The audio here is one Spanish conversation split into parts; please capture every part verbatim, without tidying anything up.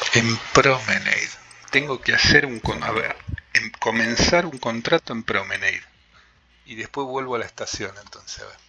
En Promenade. Tengo que hacer un... A ver, en comenzar un contrato en Promenade. Y después vuelvo a la estación, entonces, a ver.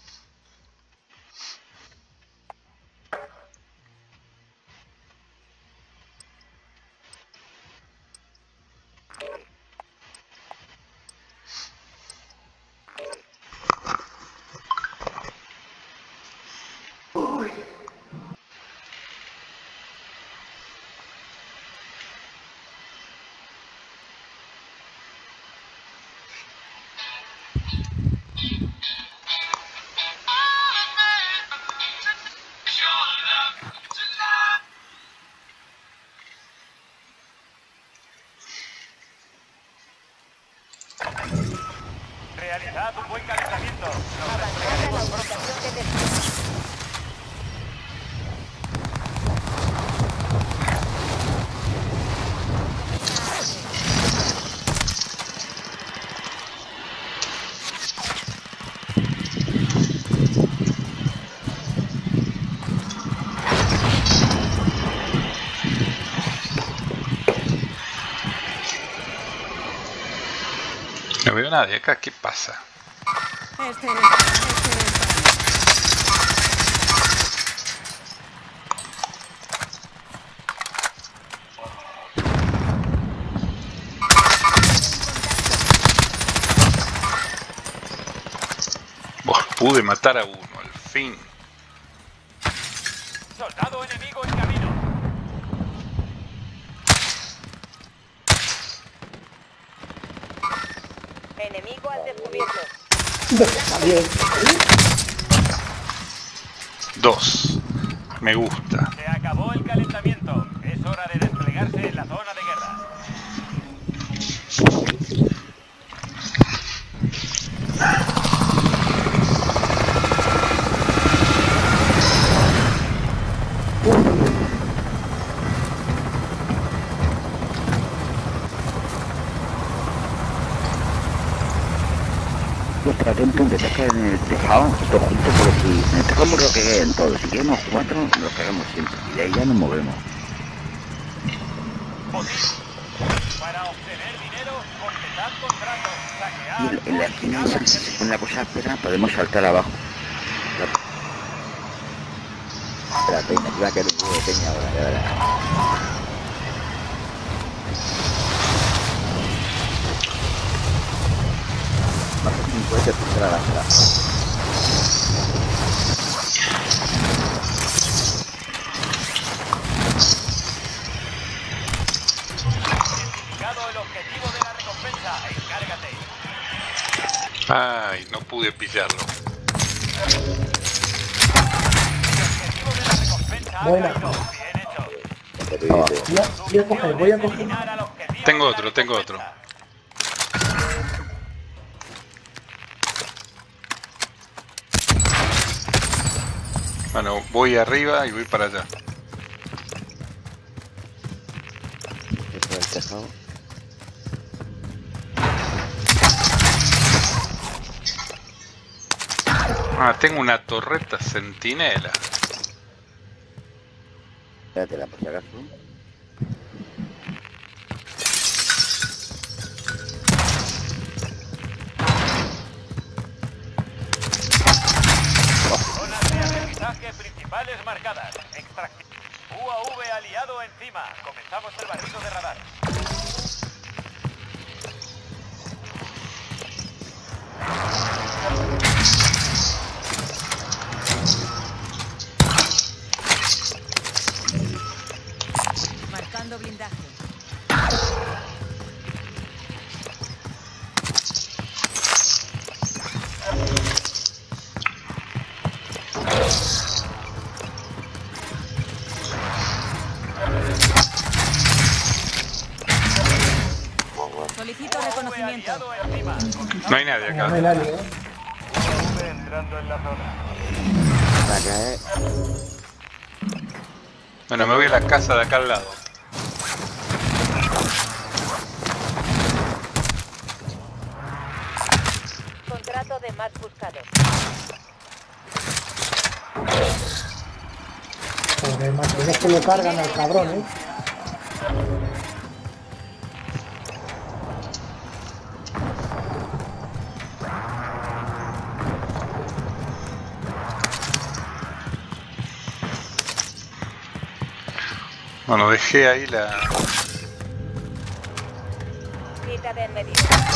Realizad un buen calentamiento. Avanzad a la ubicación de destino. No veo nadie acá, ¿qué pasa? Este no, este no es para mí. Buah, pude matar a uno, al fin. Soldado enemigo en camino. Enemigo al descubierto. Está bien. Dos. Me gusta. Se acabó el calentamiento. Es hora de desplegarse en la zona de guerra. Estar atento que te queden en el tejado, todos juntos, porque si en el tejado lo que queden todos, si queremos cuatro, lo cagamos siempre, y de ahí ya nos movemos. Botín. Para obtener dinero, completar contratos, Y saquear, en, en la esquina modificar esa, si se pone la cosa áspera, podemos saltar abajo. La peña, iba a caer un huevo de peña ahora, de verdad. Más de cincuenta por la lanza. Indicado el objetivo de la recompensa. Encárgate. Ay, no pude pillarlo. El objetivo de la recompensa ha Buena. caído. Bien hecho. Abajo. Voy a, voy a coger, voy a coger. Eliminar al objetivo Tengo de la otro, tengo otro. recompensa. Bueno, voy arriba y voy para allá. Eso del tejado. Ah, tengo una torreta centinela. Espérate, por si acaso. Zonas de aterrizaje principales marcadas. Extracción. U A V aliado encima. Comenzamos el barrido de radar. Marcando blindaje. Solicito U A V reconocimiento. aliado encima. No hay nadie No me acá. la lío. U A V entrando en la zona. Para caer. Bueno, me voy a la casa de acá al lado. Contrato de más buscado. Joder, macho, es que lo cargan al cabrón, ¿eh? Bueno, dejé ahí la... Cita de en medio.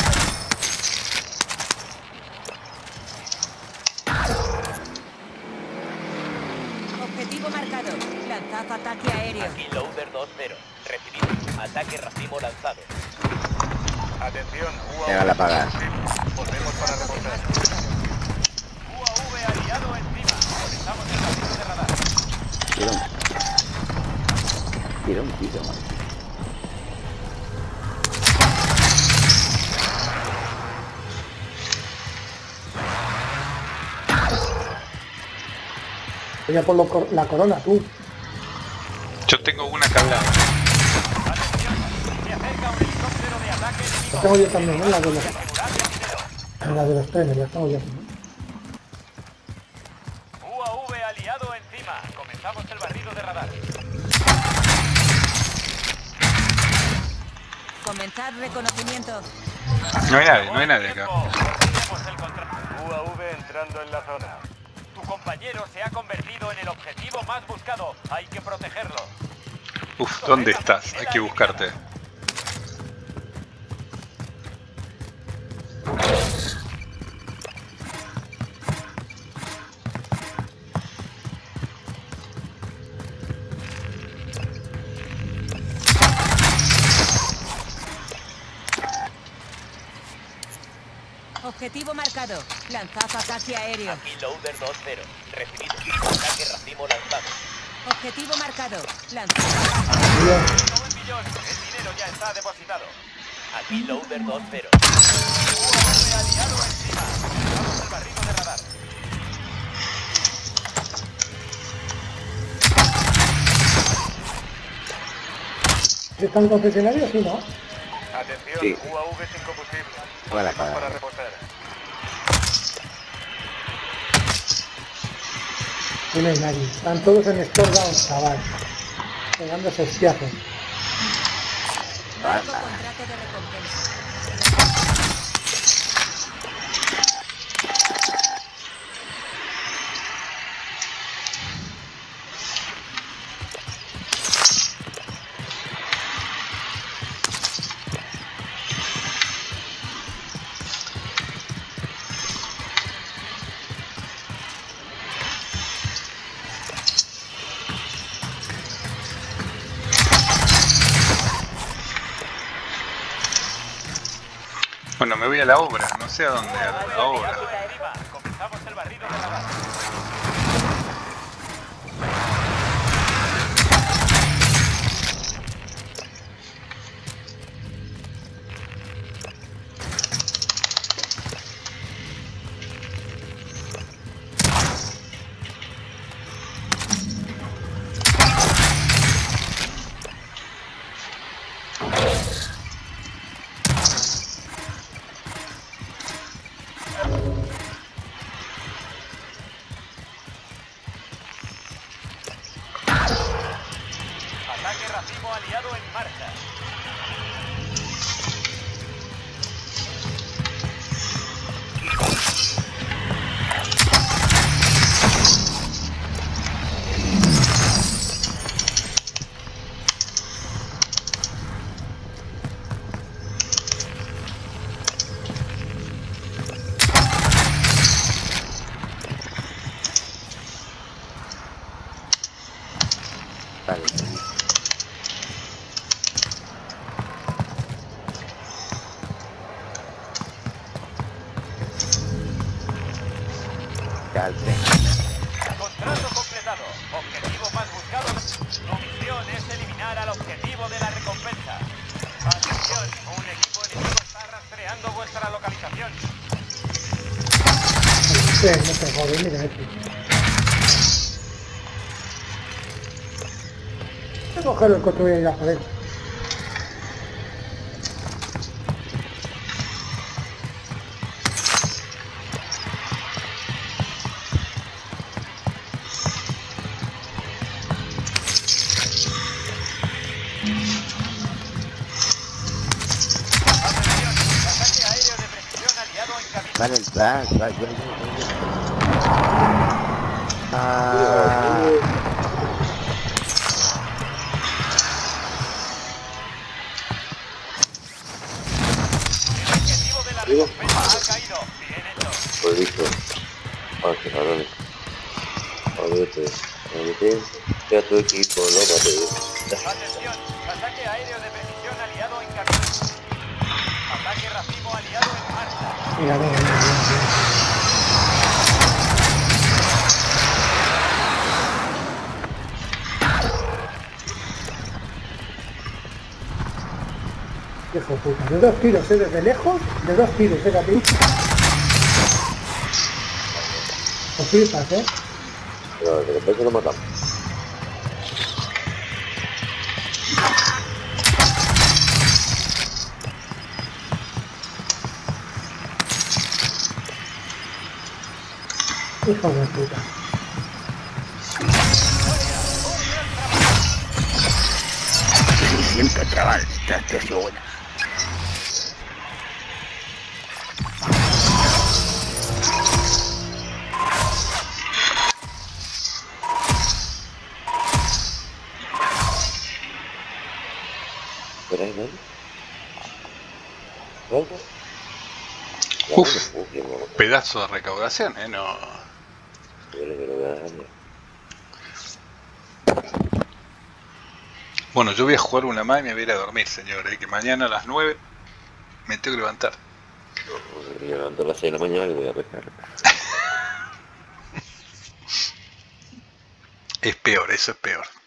Objetivo marcado. Lanzad ataque aéreo. Aquí Loader dos cero. Recibido. Ataque racimo lanzado. Atención, U A V. Déjala apagar. Volvemos para reposar. U A V aliado encima. Conectamos el barrido de radar. Tira un... Tira un tiro, man. Voy a por lo cor- la corona, tú. Yo tengo una cablada. Atención, se acerca un helicóptero de ataque La enemigo. tengo yo también, ¿eh? La de los, Asegurar el video. la de los trenes, la tengo yo. U A V aliado encima. Comenzamos el barrido de radar. Comenzad reconocimiento. No hay nadie, no hay nadie acá. Tenemos el contrato. U A V entrando en la zona. Tu compañero se ha convertido en el objetivo más buscado. Hay que protegerlo. Uf, ¿dónde estás? Hay que buscarte. Objetivo marcado. Lanzad ataque aéreo. Aquí Loader dos cero. Recibido. Ataque racimo lanzado. Objetivo marcado. Lanzad ataque. Bien. No en millón. El dinero ya está depositado. Aquí Loader dos cero. U A V aliado encima. Comenzamos el barrido de radar. ¿Está en el concesionario? Sí, ¿no? Atención, Sí. U A V sin combustible. Para, Volvemos para. para reposar. Y no hay nadie. Están todos en store down, chaval. Pegándose hostiazos. Barco contrato de recompensa. Bueno, me voy a la obra, no sé a dónde, a la obra. Aliado encima. Comenzamos el barrido de radar. Ataque racimo aliado en marcha. Vale. Ya al tren. Contrato completado. Objetivo más buscado. Tu misión es eliminar al objetivo de la recompensa. Atención, un equipo enemigo está rastreando vuestra localización. Sí, no te jodes, mira este. Voy a coger el coche y ir a joder. Atención, ataque aéreo de precisión aliado en camino. Vale, va, va, yo, yo, yo, yo. Ah, ¿Digo? recompensa ha caído. Bien hecho. Pues listo. Ah, qué cabrones. A ver, te... A ver, ya tu equipo, no mate. Atención, ataque aéreo de precisión aliado en camino. Ataque racimo aliado en marcha. Mira, mira, mira, mira. Hijo de puta, de dos tiros, ¿eh? Desde lejos, de dos tiros, ¿eh, Capi? Os flipas, ¿eh? Pero de repente lo matamos. Hijo de puta. seiscientos, chaval. Esta ha sido buena. ¿Por ahí, no? ¿Algo? Uf, Uf, qué bueno. pedazo de recaudación, ¿eh? No. Yo le quiero ver a alguien. Bueno, yo voy a jugar una más y me voy a ir a dormir, señor, ¿eh? Que mañana a las nueve me tengo que levantar. Yo me levanto a las seis de la mañana y voy a pescar. Es peor, eso es peor.